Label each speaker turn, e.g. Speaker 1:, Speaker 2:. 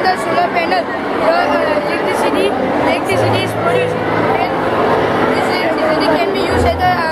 Speaker 1: the solar panel, electricity is produced, and this electricity can be used as a